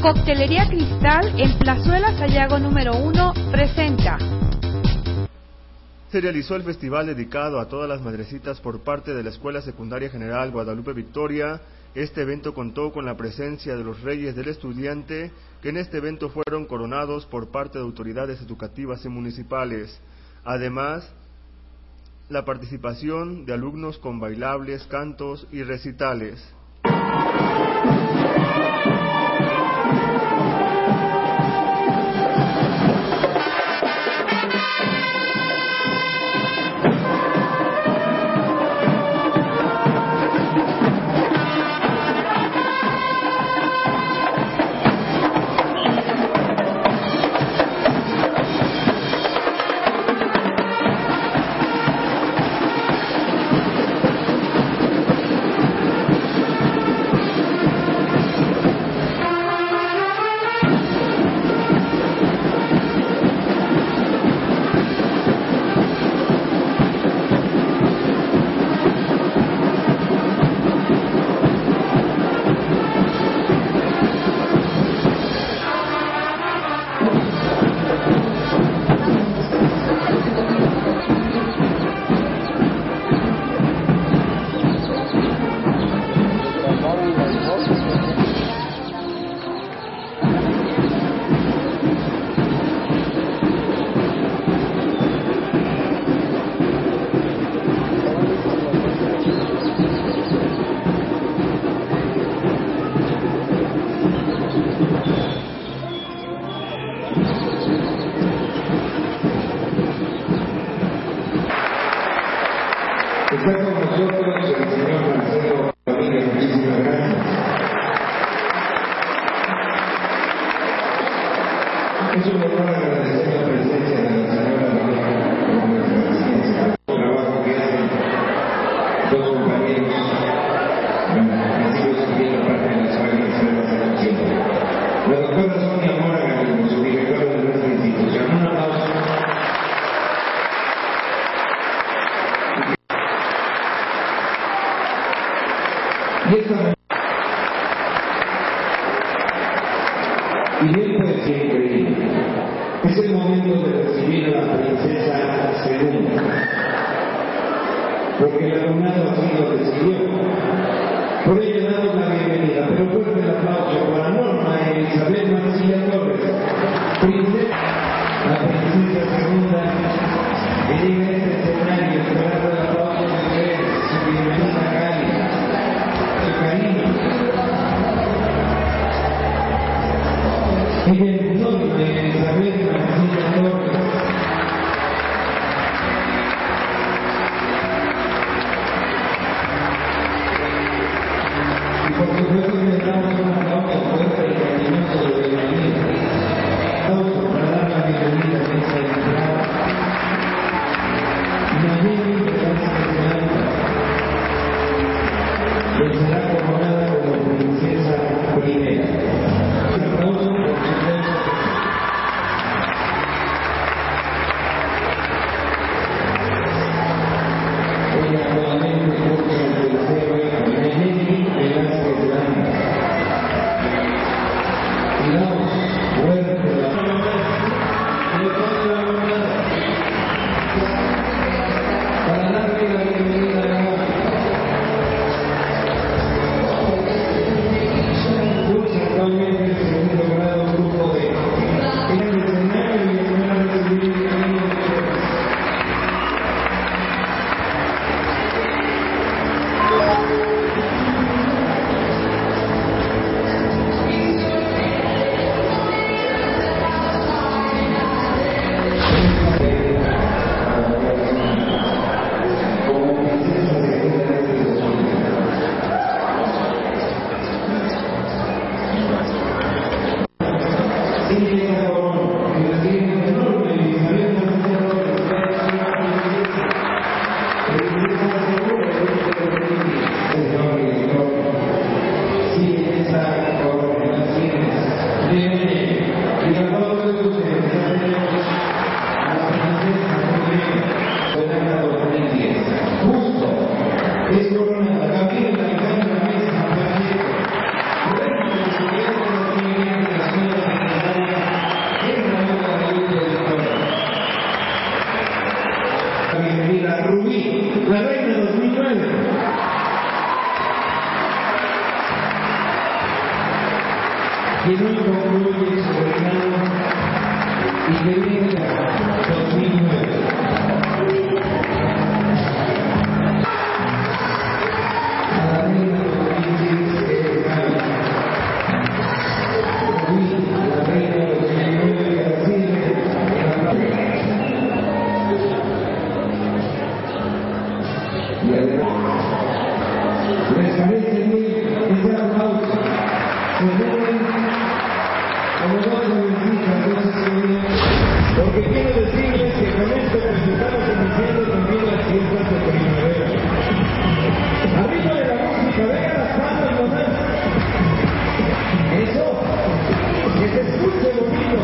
Coctelería Cristal en Plazuela Sayago número 1 presenta. Se realizó el festival dedicado a todas las madrecitas por parte de la Escuela Secundaria General Guadalupe Victoria. Este evento contó con la presencia de los Reyes del Estudiante, que en este evento fueron coronados por parte de autoridades educativas y municipales. Además, la participación de alumnos con bailables, cantos y recitales. Está con nosotros el señor Marcelo Ramírez. Muchísimas gracias. Es un honor agradecer la presencia de la señora Ramírez como nuestra presidencia, el trabajo que hacen dos compañeros nacidos aquí en la parte de la Escuela de Selección. La doctora Sonia Mora, como subdirectora de nuestra institución. Un aplauso. Y bien puede ser increíble. Es el momento de recibir a la princesa segunda, porque el alumnado así lo decidió. Por ello damos la bienvenida, pero fuerte el aplauso para Norma Elizabeth Mancilla Torres, la princesa segunda, que llega a este escenario esperando el aplauso de ustedes, su bienvenida cálida, su cariño. Ella es Norma Elizabeth Mancilla Torres. Y por supuesto le damos un aplauso fuerte y cariñoso de bienvenida. Aplauso para dar la bienvenida a esta entrada. Nayeli Velázquez Esperanza le será coronada como princesa primera. Un aplauso por supuesto. Ella nuevamente escucha el tercero hijo, Nayeli Velázquez Esperanza. Y damos fuerte la mano. Para darle la bienvenida a la actualmente el segundo grado grupo de en el escenario y en el recibir que no concluye su reinado y que viene a 2009. A la reina de los Reyes Cali. La reina de los Reyes recibe ¿les parece bien ese aplauso? Se mueven como dos jovencitas, porque quiero decirles que con esto pues estamos iniciando también las fiestas de primavera. Arriba de la música, venga las palmas nomás. Eso, que se escuche bonito.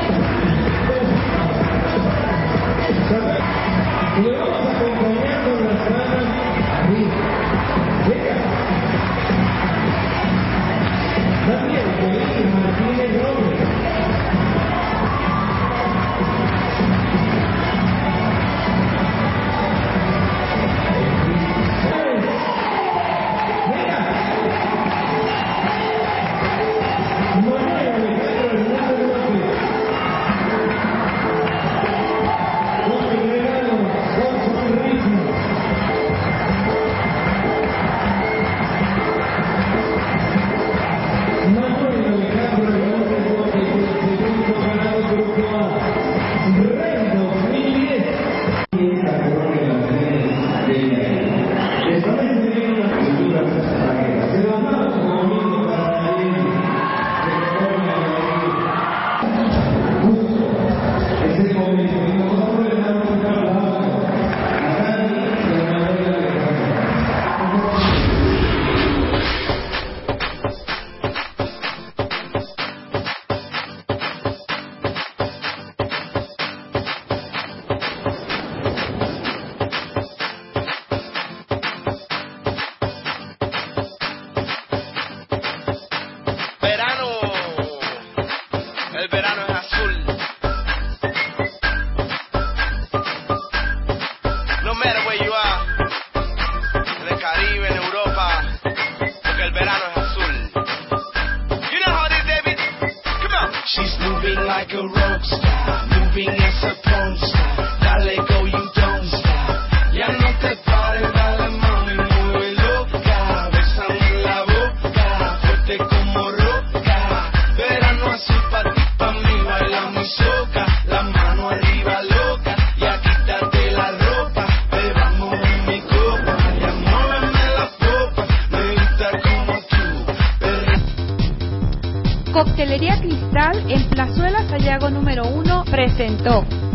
Y lo vamos a acompañar con las palmas arriba. Venga. Daniel Felipe Martínez Robles. Venga. Manuel Alejandro Hernández López. Con el regalo, con sonrisa. Manuel Alejandro Hernández López, el segundo ganado grupo A, Rey 2010. Y esta corona de las mujeres de esta vez tuvieron las culturas extranjeras. Se lo amamos conmigo para salir de corona de justo ese momento. Y nosotros le damos un aplauso a Dani y a Manuel Alejandro. El verano es azul. No matter where you are, en el Caribe, en Europa, porque el verano es azul. You know how it is, David? Come on. She's moving like a rock star, moving as a porn star. Dale go, you don't stop. Ya no te pares, dale mami, mueve loca. Bésame en la boca, fuerte como roca. Verano azul para ti. Soca, la mano arriba loca, ya quítate la ropa, bebamos en mi copa, ya muéveme la popa, me gusta como tú. Coctelería Cristal en Plazuela Sayago número 1 presentó